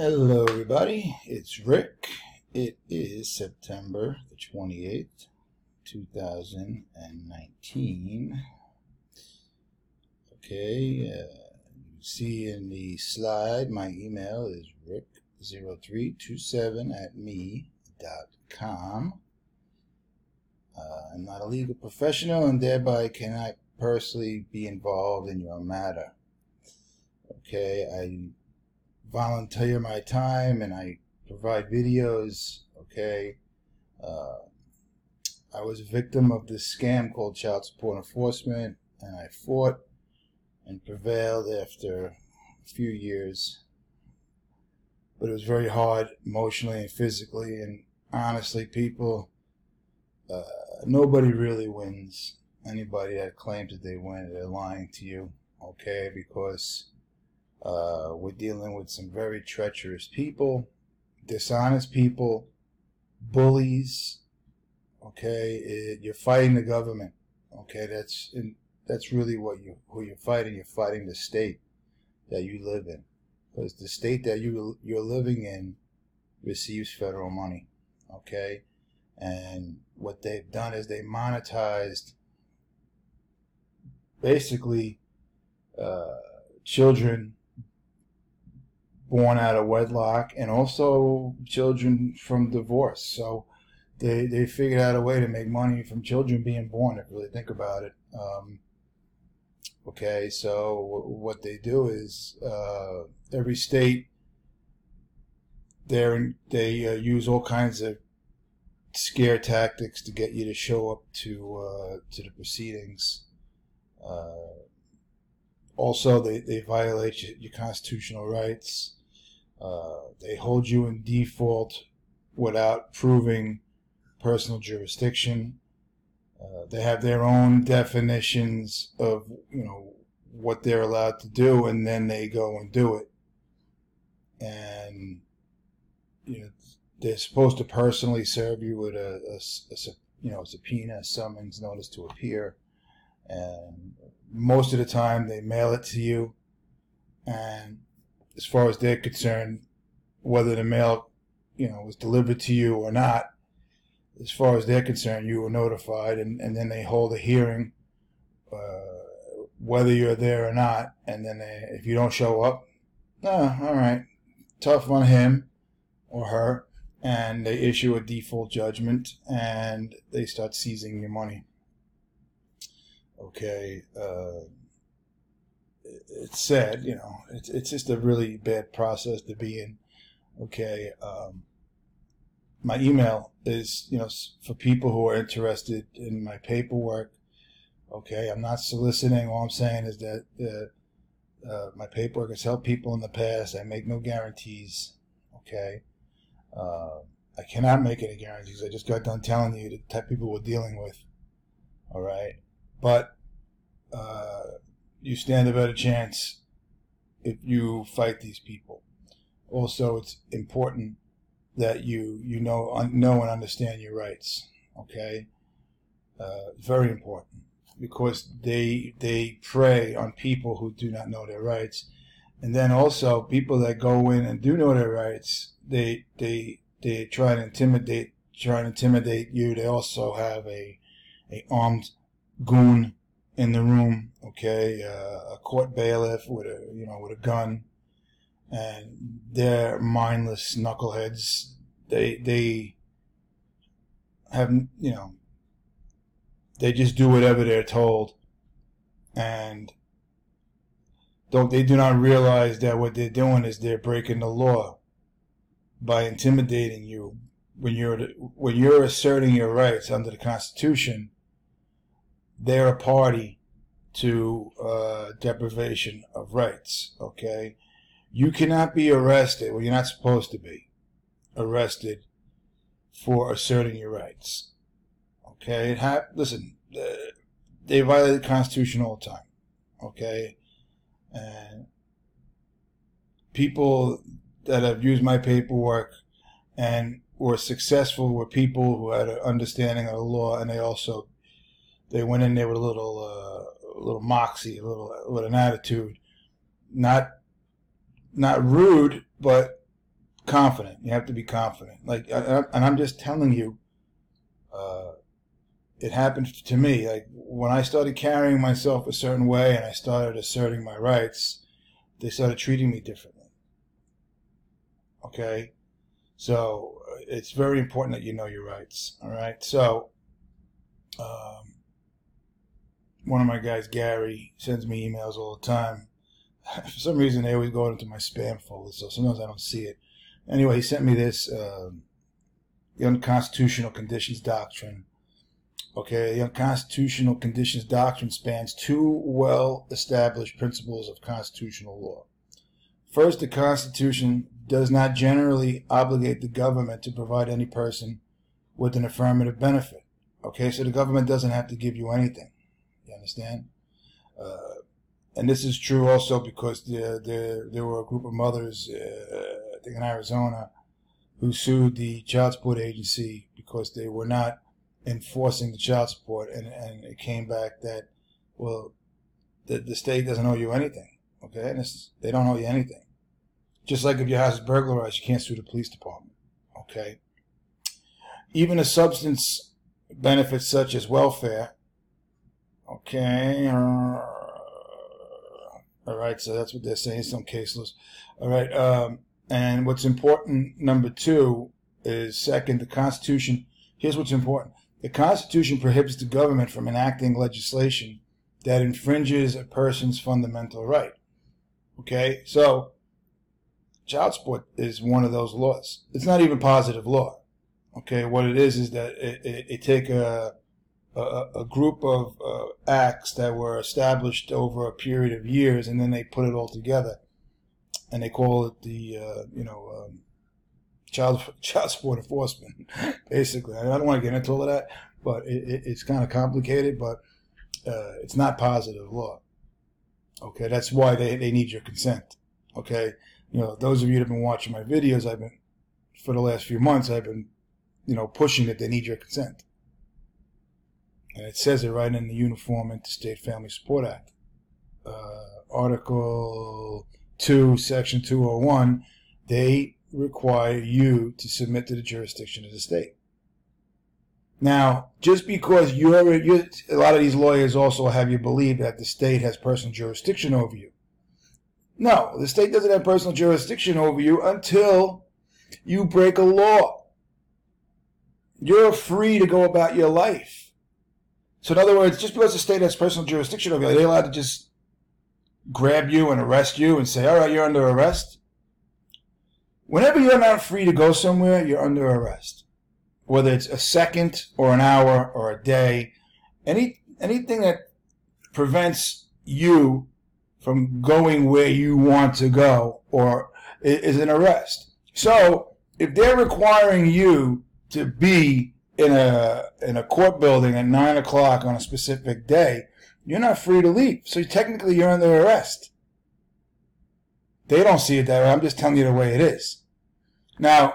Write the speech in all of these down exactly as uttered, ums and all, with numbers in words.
Hello everybody, it's Rick. It is September the twenty-eighth, two thousand nineteen. Okay, uh, you see in the slide my email is rick zero three two seven at me dot com. Uh, I'm not a legal professional and thereby cannot personally be involved in your matter. Okay, I volunteer my time and I provide videos. Okay, uh, I was a victim of this scam called child support enforcement, and I fought and prevailed after a few years, but it was very hard emotionally and physically, and honestly, people, uh, nobody really wins. Anybody that claims that they win, they're lying to you. Okay, because Uh, we're dealing with some very treacherous people, dishonest people, bullies. Okay, it, you're fighting the government. Okay, that's in, that's really what you who you're fighting. You're fighting the state that you live in, because the state that you you're living in receives federal money. Okay, and what they've done is they monetized basically uh, children born out of wedlock, and also children from divorce. So they they figured out a way to make money from children being born, if you really think about it. Um, okay, so w- what they do is uh, every state, they they uh, use all kinds of scare tactics to get you to show up to uh, to the proceedings. Uh, also, they, they violate your, your constitutional rights. Uh, they hold you in default without proving personal jurisdiction. Uh, they have their own definitions of, you know, what they're allowed to do, and then they go and do it. And, you know, they're supposed to personally serve you with a, a, a you know, a subpoena, a summons, notice to appear. And most of the time they mail it to you, and as far as they're concerned, whether the mail, you know, was delivered to you or not, as far as they're concerned, you were notified, and, and then they hold a hearing, uh, whether you're there or not, and then they, if you don't show up, oh, all right, tough on him or her, and they issue a default judgment, and they start seizing your money. Okay, uh, it's sad, you know, it's, it's just a really bad process to be in. Okay, um, my email is, you know, for people who are interested in my paperwork. Okay, I'm not soliciting. All I'm saying is that uh, uh, my paperwork has helped people in the past. I make no guarantees. Okay, uh, I cannot make any guarantees. I just got done telling you the type of people we're dealing with. All right, but uh, you stand a better chance if you fight these people. Also, it's important that you you know know and understand your rights. Okay, uh, very important, because they they prey on people who do not know their rights, and then also people that go in and do know their rights. They they they try to intimidate try to intimidate you. They also have a a armed goon in the room. Okay, uh, a court bailiff with a you know with a gun. And they're mindless knuckleheads. They they have, you know, they just do whatever they're told, and don't they do not realize that what they're doing is they're breaking the law by intimidating you when you're when you're asserting your rights under the Constitution. They're a party to uh, deprivation of rights. Okay. You cannot be arrested, well, you're not supposed to be arrested for asserting your rights. Okay? It ha- listen, uh, they violate the Constitution all the time. Okay? And people that have used my paperwork and were successful were people who had an understanding of the law, and they also, they went in there with a little, uh, a little moxie, a little, with an attitude, not not rude, but confident. You have to be confident. Like, I, and I'm just telling you, uh, it happened to me. Like, when I started carrying myself a certain way and I started asserting my rights, they started treating me differently. Okay? So, it's very important that you know your rights. All right? So, um, one of my guys, Gary, sends me emails all the time. For some reason, they always go into my spam folder, so sometimes I don't see it. Anyway, he sent me this, uh, the Unconstitutional Conditions Doctrine. Okay, the Unconstitutional Conditions Doctrine spans two well-established principles of constitutional law. First, the Constitution does not generally obligate the government to provide any person with an affirmative benefit. Okay, so the government doesn't have to give you anything. You understand? Uh, and this is true also because there, there, there were a group of mothers, uh, I think in Arizona, who sued the child support agency because they were not enforcing the child support, and, and it came back that, well, the, the state doesn't owe you anything. Okay? And it's, they don't owe you anything. Just like if your house is burglarized, you can't sue the police department. Okay? Even a substance benefits such as welfare. Okay. Uh, all right. So that's what they're saying. Some case laws. All right. Um, and what's important, number two, is second, the Constitution. Here's what's important. The Constitution prohibits the government from enacting legislation that infringes a person's fundamental right. Okay. So child support is one of those laws. It's not even positive law. Okay. What it is is that it, it, it take a A, a group of uh, acts that were established over a period of years, and then they put it all together, and they call it the uh, you know um, child child support enforcement. Basically, I don't want to get into all of that, but it, it, it's kind of complicated. But uh, it's not positive law. Okay, that's why they they need your consent. Okay, you know, those of you that have been watching my videos, I've been for the last few months, I've been you know pushing that they need your consent. And it says it right in the Uniform Interstate Family Support Act. Uh, Article two, Section two oh one, they require you to submit to the jurisdiction of the state. Now, just because you're, you're, a lot of these lawyers also have you believe that the state has personal jurisdiction over you. No, the state doesn't have personal jurisdiction over you until you break a law. You're free to go about your life. So in other words, just because the state has personal jurisdiction over you, are they allowed to just grab you and arrest you and say, all right, you're under arrest? Whenever you're not free to go somewhere, you're under arrest. Whether it's a second or an hour or a day, any anything that prevents you from going where you want to go or is an arrest. So if they're requiring you to be in a in a court building at nine o'clock on a specific day, you're not free to leave. So technically, you're under arrest. They don't see it that way. I'm just telling you the way it is. Now,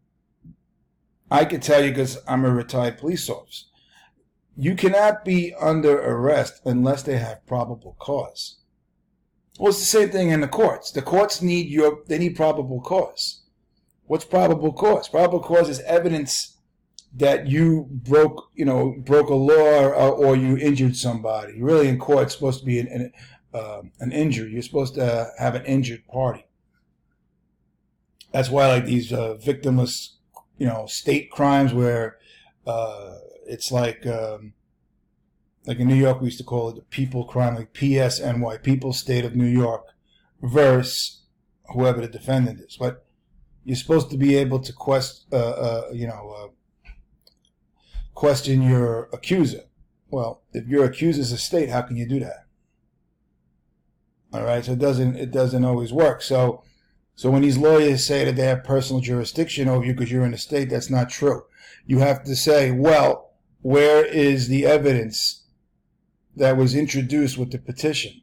I can tell you because I'm a retired police officer. You cannot be under arrest unless they have probable cause. Well, it's the same thing in the courts. The courts need your they need probable cause. What's probable cause? Probable cause is evidence that you broke, you know, broke a law or, or you injured somebody. Really, in court, it's supposed to be an an, uh, an injury. You're supposed to have an injured party. That's why, like these uh, victimless, you know, state crimes, where uh, it's like, um, like in New York, we used to call it the people crime, like P S N Y, People State of New York, versus whoever the defendant is. But you're supposed to be able to quest, uh, uh, you know. Uh, question your accuser. Well, if your accuser's a state, how can you do that? All right, so it doesn't it doesn't always work. So, so when these lawyers say that they have personal jurisdiction over you because you're in a state, that's not true. You have to say, well, where is the evidence that was introduced with the petition?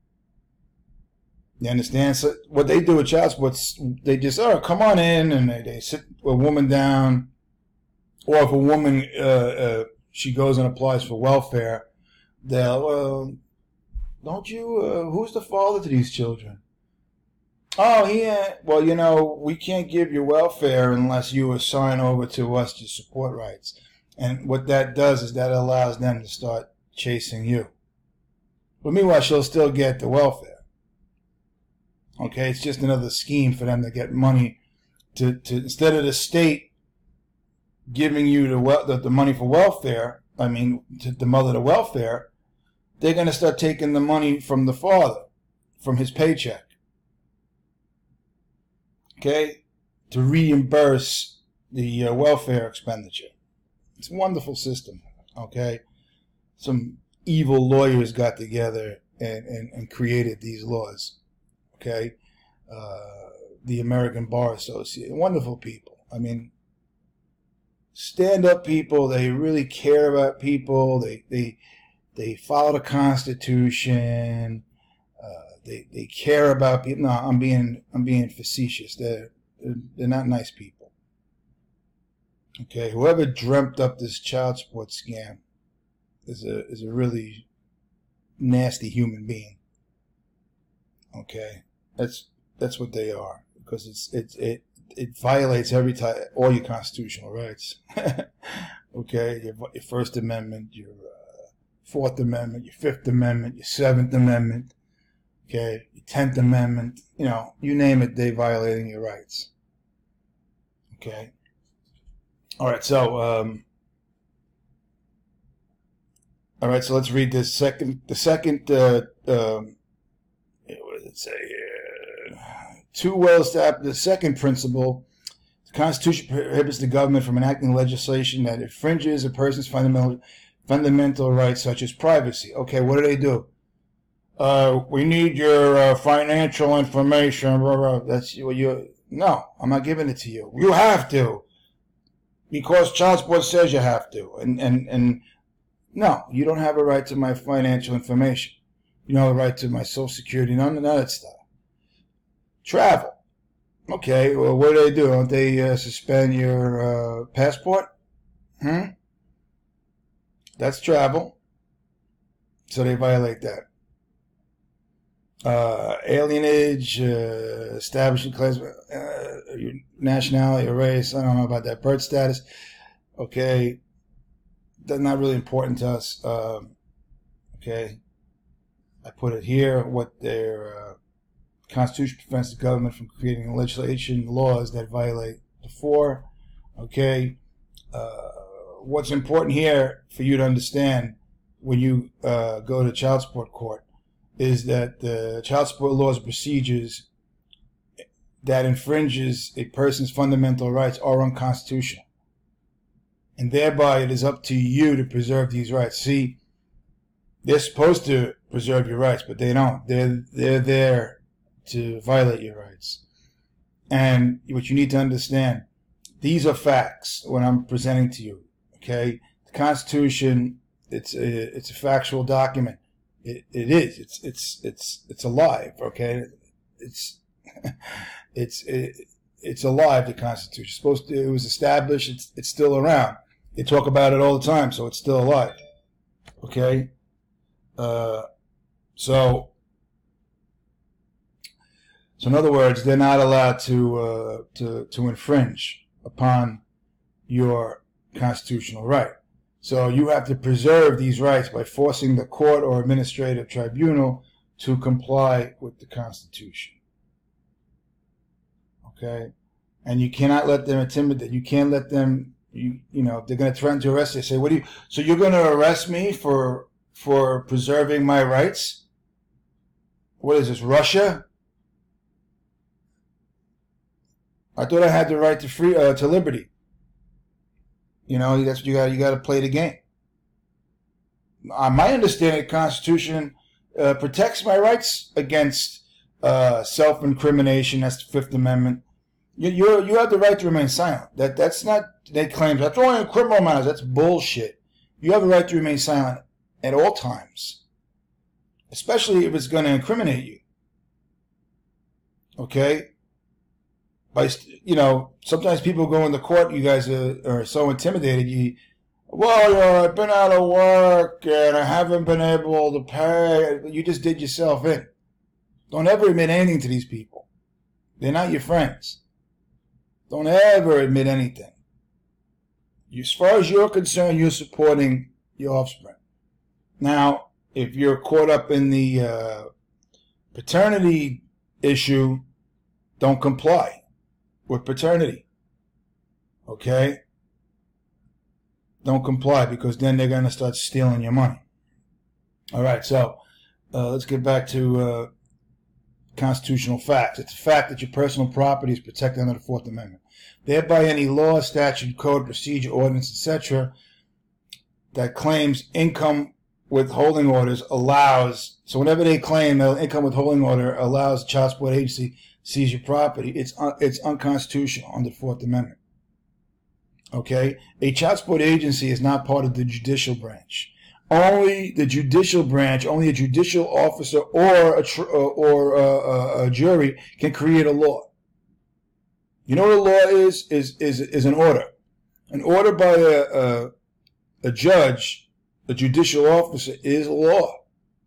You understand? So what they do with child support, they just, oh, come on in, and they, they sit a woman down. Or if a woman, uh, uh, she goes and applies for welfare, they'll, well, don't you, uh, who's the father to these children? Oh, yeah. Well, you know, we can't give you welfare unless you assign over to us your support rights. And what that does is that allows them to start chasing you. But meanwhile, she'll still get the welfare. Okay, it's just another scheme for them to get money to, to instead of the state giving you the, wel- the the money for welfare. I mean, to the mother the welfare, they're going to start taking the money from the father, from his paycheck. Okay, to reimburse the uh, welfare expenditure. It's a wonderful system. Okay, some evil lawyers got together and, and, and created these laws. Okay, uh, the American Bar Association, wonderful people. I mean, stand-up people. They really care about people. They they they follow the Constitution. Uh, they they care about people. No, I'm being I'm being facetious. They're they're, they're not nice people. Okay, whoever dreamt up this child support scam is a is a really nasty human being. Okay, that's that's what they are, because it's it it it violates every time all your constitutional rights. Okay, your, your First Amendment, your uh, Fourth Amendment, your Fifth Amendment, your Seventh Amendment. Okay, your Tenth Amendment. You know, you name it, they violating your rights. Okay. All right, so um, all right, so let's read this second. The second. Uh, um, what does it say here? Two well established. The second principle: the Constitution prohibits the government from enacting legislation that infringes a person's fundamental fundamental rights, such as privacy. Okay, what do they do? Uh, we need your uh, financial information. Blah, blah. That's what you. No, I'm not giving it to you. You have to, because child support says you have to. And and and no, you don't have a right to my financial information. You don't have a right to my Social Security. None of that stuff. Travel. Okay, well, what do they do? Don't they uh, suspend your uh, passport? Hmm? That's travel. So they violate that. Uh, alienage, uh, establishing class, uh, your nationality or race. I don't know about that. Birth status. Okay. That's not really important to us. Um, okay. I put it here, what their uh, Constitution prevents the government from creating legislation, laws that violate the four. Okay. Uh, what's important here for you to understand when you uh, go to child support court is that the child support laws and procedures that infringes a person's fundamental rights are unconstitutional. And thereby it is up to you to preserve these rights. See, they're supposed to preserve your rights, but they don't. They're, they're there to violate your rights. And what you need to understand, these are facts, what I'm presenting to you. Okay? The Constitution, it's a, it's a factual document. It, it is. It's it's it's it's alive. Okay, it's it's it, it's alive. The Constitution. It's supposed to. It was established. It's it's still around. They talk about it all the time, so it's still alive. Okay. Uh, so so in other words, they're not allowed to uh, to to infringe upon your constitutional right. So you have to preserve these rights by forcing the court or administrative tribunal to comply with the Constitution. Okay? And you cannot let them intimidate. You can't let them, you you know, they're going to threaten to arrest you. They say, what do you, so you're going to arrest me for, for preserving my rights? What is this, Russia? I thought I had the right to free, uh, to liberty. You know, that's what you got. You got to play the game. Uh, my understanding, the Constitution uh, protects my rights against uh, self-incrimination. That's the Fifth Amendment. You you you have the right to remain silent. That that's not. They claim that's only in criminal matters. That's bullshit. You have the right to remain silent at all times, especially if it's going to incriminate you. Okay. By, you know, sometimes people go into court, you guys are, are so intimidated, you, well, you know, I've been out of work and I haven't been able to pay. You just did yourself in. Don't ever admit anything to these people. They're not your friends. Don't ever admit anything. As far as you're concerned, you're supporting your offspring. Now, if you're caught up in the uh, paternity issue, don't comply with paternity. Okay? Don't comply, because then they're going to start stealing your money. All right, so uh, let's get back to uh, constitutional facts. It's a fact that your personal property is protected under the Fourth Amendment. Thereby, any law, statute, code, procedure, ordinance, et cetera that claims income withholding orders allows, so whenever they claim an income withholding order allows child support agency to seize your property, it's un, it's unconstitutional under the Fourth Amendment. Okay? A child support agency is not part of the judicial branch. Only the judicial branch, only a judicial officer or a, tr or a, a jury can create a law. You know what a law is? Is is is an order. An order by a, a, a judge, a judicial officer, is a law.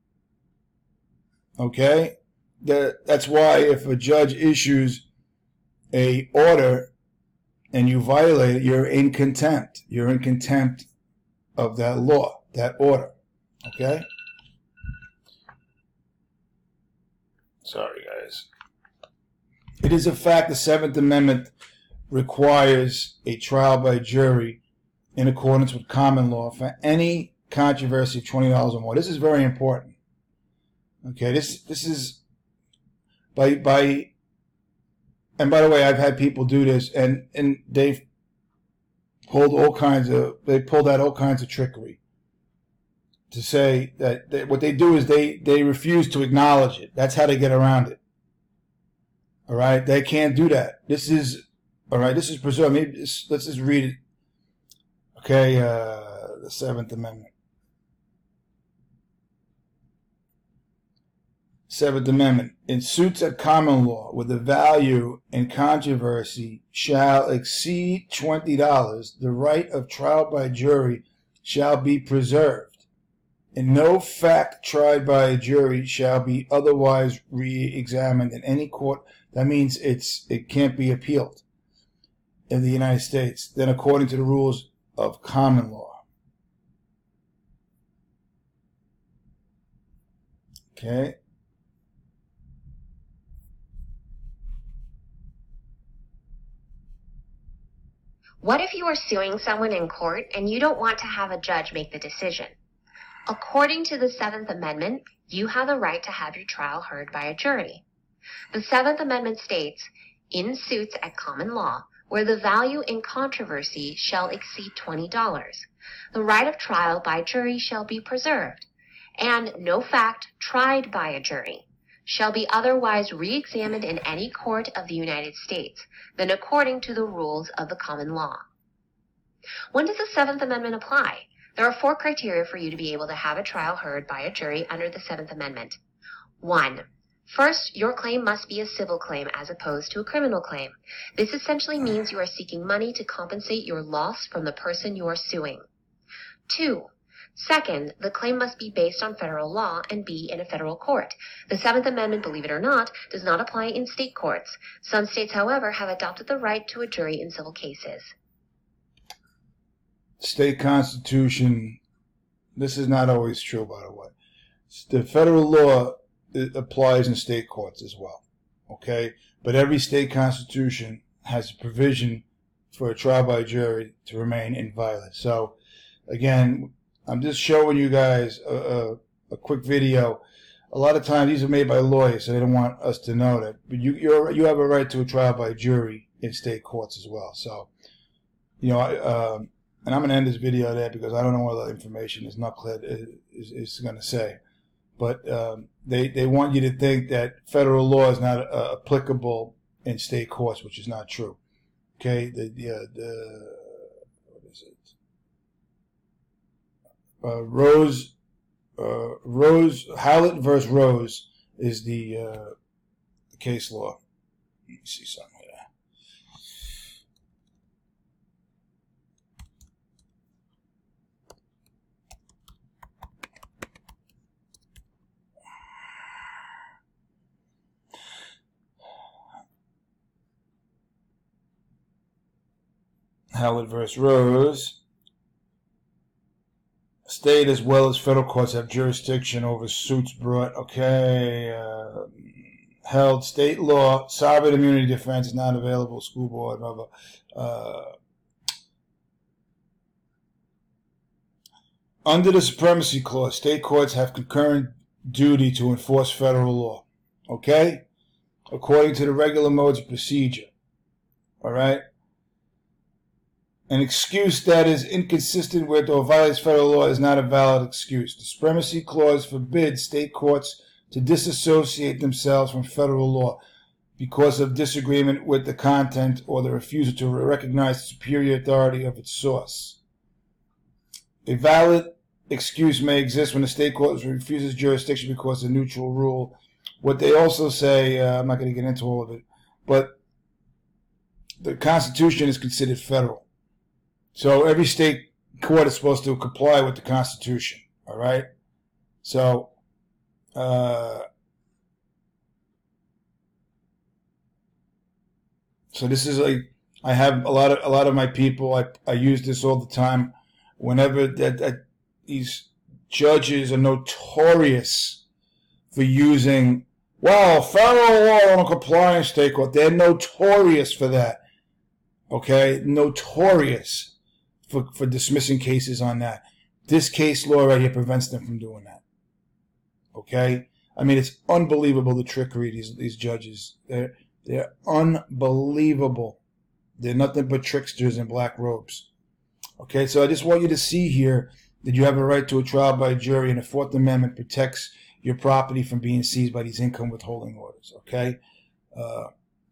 Okay? That, that's why if a judge issues a order and you violate it, you're in contempt. You're in contempt of that law, that order. Okay? Sorry, guys. It is a fact the Seventh Amendment requires a trial by jury in accordance with common law for any controversy of twenty dollars or more. This is very important. Okay, this this is by by and by the way, I've had people do this and, and they've pulled all kinds of they pulled out all kinds of trickery to say that they, what they do is they, they refuse to acknowledge it. That's how they get around it. All right, they can't do that. This is all right. This is preserved. Maybe this, let's just read it. Okay, uh, the Seventh Amendment. Seventh Amendment. In suits at common law where the value in controversy shall exceed twenty dollars, the right of trial by jury shall be preserved. And no fact tried by a jury shall be otherwise re-examined in any court. That means it's it can't be appealed in the United States, then according to the rules of common law. Okay. What if you are suing someone in court and you don't want to have a judge make the decision? According to the Seventh Amendment, you have the right to have your trial heard by a jury. The Seventh Amendment states, in suits at common law, where the value in controversy shall exceed twenty dollars, the right of trial by jury shall be preserved, and no fact tried by a jury shall be otherwise re-examined in any court of the United States than according to the rules of the common law. When does the Seventh Amendment apply? There are four criteria for you to be able to have a trial heard by a jury under the Seventh Amendment. One, first, your claim must be a civil claim as opposed to a criminal claim. This essentially means you are seeking money to compensate your loss from the person you are suing. Two, second, the claim must be based on federal law and be in a federal court. The Seventh Amendment, believe it or not, does not apply in state courts. Some states, however, have adopted the right to a jury in civil cases. State constitution, this is not always true, by the way. The federal law it applies in state courts as well, okay? But every state constitution has a provision for a trial by jury to remain inviolate. So, again, I'm just showing you guys a, a, a quick video. A lot of times these are made by lawyers, so they don't want us to know that. But you you're, you have a right to a trial by jury in state courts as well. So, you know, I, um, and I'm going to end this video there because I don't know what other information this knucklehead is, is, is going to say. But um, they, they want you to think that federal law is not uh, applicable in state courts, which is not true. Okay? The, the, uh, the what is it? Uh, Rose, uh, Rose, Howlett versus Rose is the, uh, the case law. Let me see something here. Howard versus Rose. State as well as federal courts have jurisdiction over suits brought. Okay. Uh, held state law. Sovereign immunity defense is not available. School board. Blah, blah. Uh, under the Supremacy Clause, state courts have concurrent duty to enforce federal law. Okay? According to the regular modes of procedure. All right? An excuse that is inconsistent with or violates federal law is not a valid excuse. The Supremacy Clause forbids state courts to disassociate themselves from federal law because of disagreement with the content or the refusal to recognize the superior authority of its source. A valid excuse may exist when the state court refuses jurisdiction because of a neutral rule. What they also say, uh, I'm not going to get into all of it, but the Constitution is considered federal. So every state court is supposed to comply with the Constitution, all right? So, uh, so this is like, I have a lot of a lot of my people. I I use this all the time. Whenever that, that these judges are notorious for using, well, federal law on a compliance state court. They're notorious for that. Okay, notorious. For, for dismissing cases on that. This case law right here prevents them from doing that. Okay? I mean, it's unbelievable the trickery of these, these judges. They're, they're unbelievable. They're nothing but tricksters in black robes. Okay, so I just want you to see here that you have a right to a trial by jury, and the Fourth Amendment protects your property from being seized by these income withholding orders. Okay? Uh,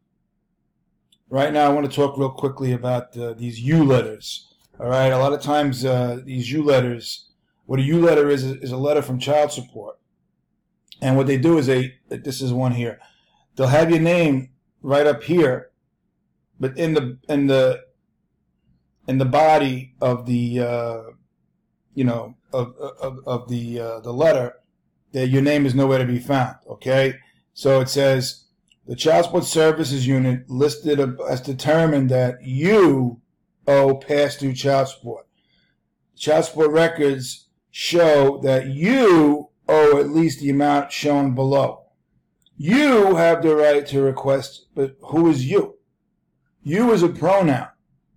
right now, I want to talk real quickly about uh, these U letters. All right, a lot of times uh, these U letters, what a U letter is, is a letter from child support. And what they do is they, this is one here, they'll have your name right up here, but in the, in the, in the body of the, uh, you know, of, of, of the, uh, the letter, that your name is nowhere to be found, okay? So it says, the Child Support Services Unit listed as determined that you owe past due child support. Child support records show that you owe at least the amount shown below. You have the right to request, but who is you? You is a pronoun.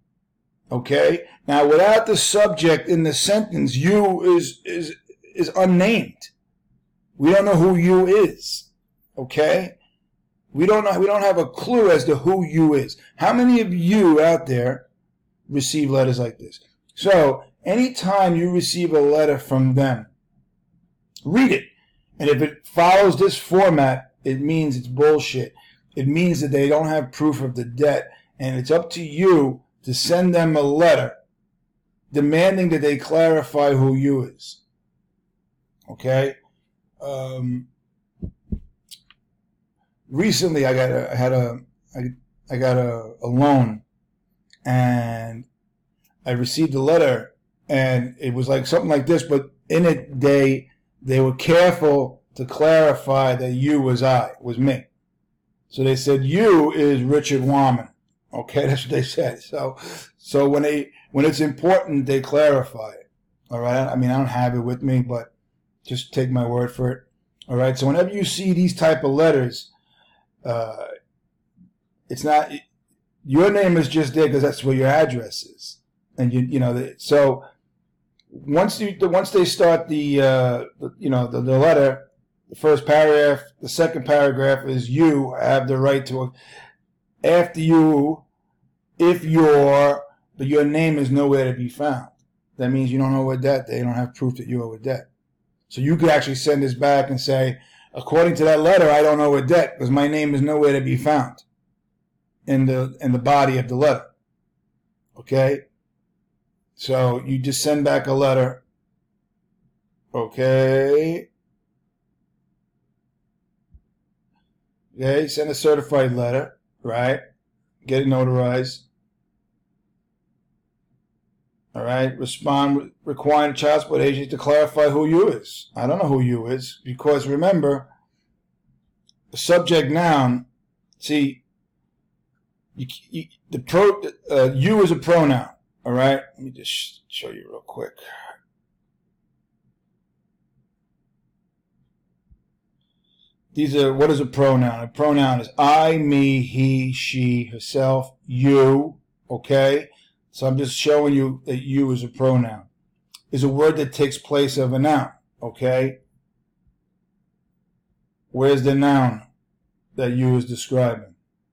Okay? Now, without the subject in the sentence, you is, is, is unnamed. We don't know who you is. Okay? We don't know, we don't have a clue as to who you is. How many of you out there receive letters like this? So, anytime you receive a letter from them, read it. And if it follows this format, it means it's bullshit. It means that they don't have proof of the debt. And it's up to you to send them a letter demanding that they clarify who you is. Okay? Um, recently, I got a, I had a, I, I got a, a loan. And I received a letter, and it was like something like this, but in it, they they were careful to clarify that you was I, was me. So they said, you is Richard Wallman. Okay, that's what they said. So so when they when it's important, they clarify it. All right? I mean, I don't have it with me, but just take my word for it. All right? So whenever you see these type of letters, uh, it's not... Your name is just there because that's where your address is, and you you know so once you once they start the, uh, the you know the, the letter, the first paragraph, the second paragraph is you have the right to. After you, if your but your name is nowhere to be found, that means you don't owe a debt. They don't have proof that you owe a debt, so you could actually send this back and say, according to that letter, I don't owe a debt because my name is nowhere to be found in the in the body of the letter. Okay? So you just send back a letter. Okay? Okay, send a certified letter, right? Get it notarized. All right, respond requiring child support agent to clarify who you is. I don't know who you is because remember, the subject noun, see, You, you, the pro, uh, you is a pronoun. All right, let me just show you real quick. These are, what is a pronoun? A pronoun is I, me, he, she, herself, you, okay? So I'm just showing you that you is a pronoun. Is a word that takes place of a noun, okay? Where's the noun that you is describing?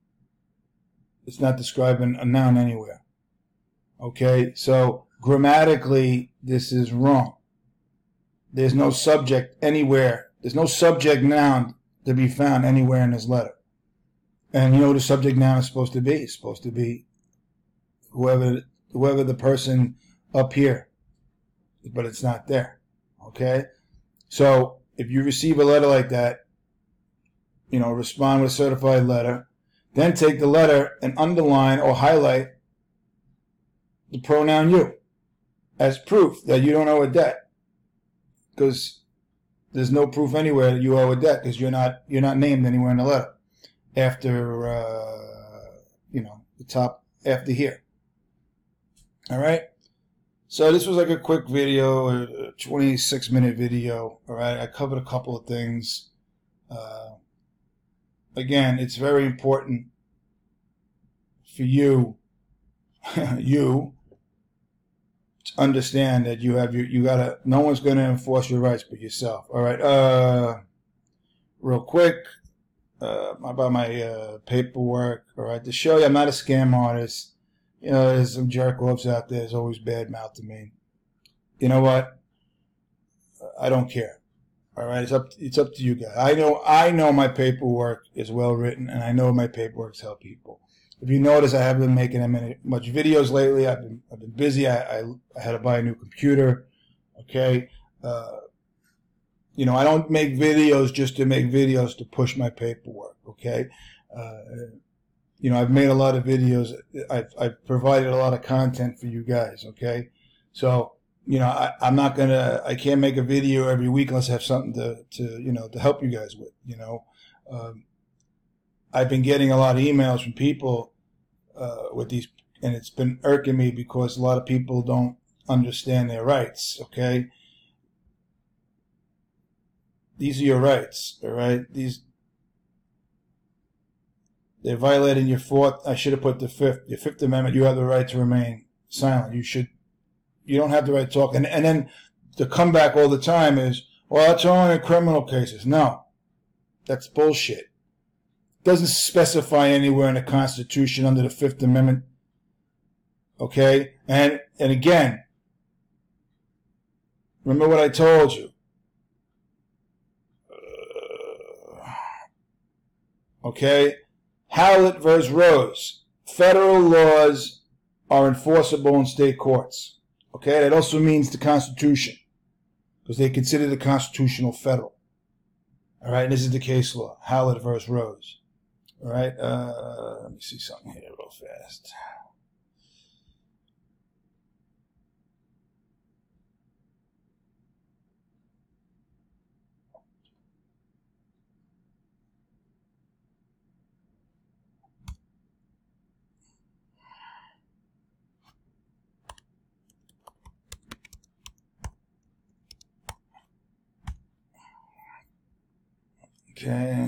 It's not describing a noun anywhere, okay? So grammatically, this is wrong. There's no subject anywhere. There's no subject noun to be found anywhere in this letter. And you know what the subject noun is supposed to be? It's supposed to be whoever whoever the person up here. But it's not there. Okay? So if you receive a letter like that, you know, respond with a certified letter. Then take the letter and underline or highlight the pronoun you as proof that you don't owe a debt. Because there's no proof anywhere that you owe a debt because you're not you're not named anywhere in the letter after uh, you know the top after here. All right. So this was like a quick video, a twenty-six minute video. All right. I covered a couple of things. Uh, again, it's very important for you, you. Understand that you have your, you gotta, no one's gonna enforce your rights but yourself. All right. Uh, real quick, uh, about my uh, paperwork. All right. To show you, I'm not a scam artist. You know, there's some jerk offs out there. There's always bad mouth to me. You know what? I don't care. All right. It's up. It's up to you guys. I know. I know my paperwork is well written, and I know my paperwork's help people. If you notice, I haven't been making that many much videos lately. I've been I've been busy. I I, I had to buy a new computer. Okay, uh, you know I don't make videos just to make videos to push my paperwork. Okay, uh, you know I've made a lot of videos. I've I've provided a lot of content for you guys. Okay, so you know I, I'm not gonna I can't make a video every week unless I have something to to you know to help you guys with. You know. Um, I've been getting a lot of emails from people uh, with these, and it's been irking me because a lot of people don't understand their rights, okay? These are your rights, all right? These, they're violating your fourth, I should have put the fifth, your Fifth Amendment, you have the right to remain silent. You should, you don't have the right to talk. And, and then the comeback all the time is, well, that's only in criminal cases. No, that's bullshit. Doesn't specify anywhere in the Constitution under the Fifth Amendment. Okay? And and again, remember what I told you. Uh, okay? Howlett versus Rose. Federal laws are enforceable in state courts. Okay? That also means the Constitution. Because they consider the constitutional federal. All right? And this is the case law. Howlett versus Rose. All right, uh, let me see something here real fast. Okay.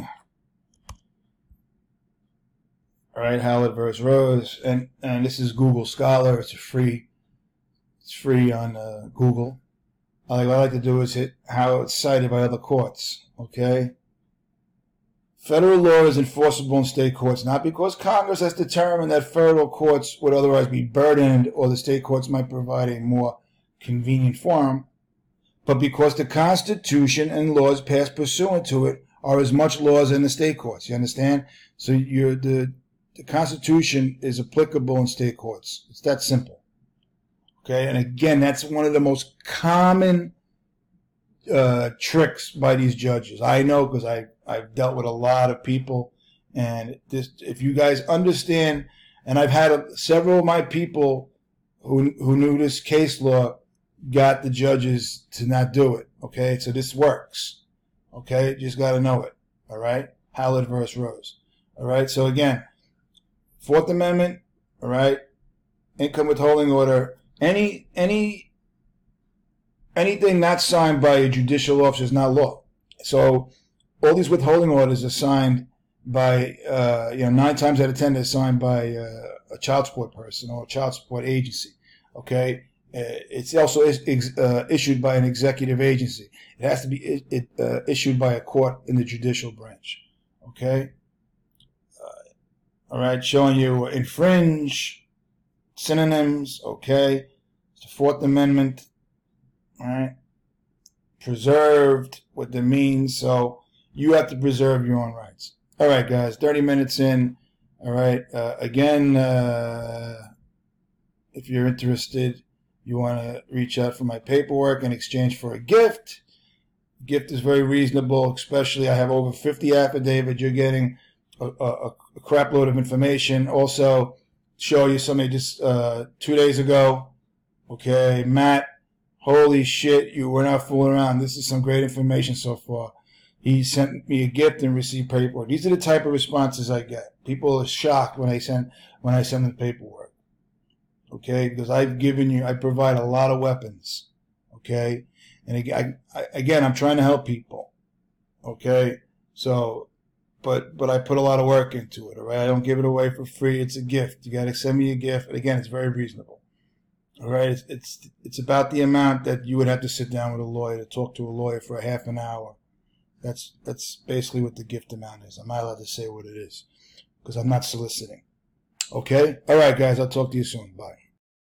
All right, Howlett versus Rose, and and this is Google Scholar. It's a free, it's free on uh, Google. All I like to do is hit how it's cited by other courts. Okay. Federal law is enforceable in state courts not because Congress has determined that federal courts would otherwise be burdened or the state courts might provide a more convenient forum, but because the Constitution and laws passed pursuant to it are as much laws in the state courts. You understand? So you're the The Constitution is applicable in state courts. It's that simple. Okay, and again, that's one of the most common uh, tricks by these judges. I know because I I've dealt with a lot of people, and this, if you guys understand, and I've had a, several of my people who who knew this case law got the judges to not do it. Okay, so this works. Okay, you just got to know it. All right, Howlett versus Rose. All right, so again. Fourth Amendment, all right, income withholding order, any any anything not signed by a judicial officer is not law. So all these withholding orders are signed by, uh, you know, nine times out of ten they're signed by uh, a child support person or a child support agency. Okay, uh, it's also is, uh, issued by an executive agency. It has to be it, it, uh, issued by a court in the judicial branch. Okay, uh, all right, showing you infringe, synonyms. Okay, it's the Fourth Amendment. All right, preserved, what that means. So you have to preserve your own rights. All right, guys, thirty minutes in. All right, uh, again, uh, if you're interested, you want to reach out for my paperwork in exchange for a gift. Gift is very reasonable, especially I have over fifty affidavits. You're getting a, a, a crap load of information. Also, show you somebody just uh, two days ago. Okay, Matt, holy shit, you were not fooling around. This is some great information so far. He sent me a gift and received paperwork. These are the type of responses I get. People are shocked when I send when I send them paperwork. Okay, because I've given you, I provide a lot of weapons. Okay, and again, I, again, I'm trying to help people. Okay, so, but but I put a lot of work into it. All right, I don't give it away for free. It's a gift. You got to send me a gift. And again, it's very reasonable. All right, it's it's it's about the amount that you would have to sit down with a lawyer to talk to a lawyer for a half an hour. That's that's basically what the gift amount is. I'm not allowed to say what it is because I'm not soliciting. Okay? All right, guys. I'll talk to you soon. Bye.